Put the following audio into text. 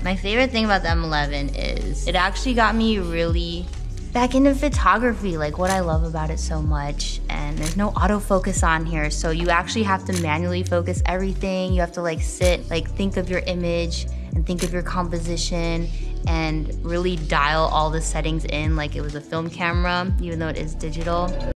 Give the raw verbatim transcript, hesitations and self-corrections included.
My favorite thing about the M eleven is it actually got me really back into photography, like what I love about it so much. And there's no autofocus on here, so you actually have to manually focus everything. You have to like sit, like think of your image and think of your composition and really dial all the settings in like it was a film camera, even though it is digital.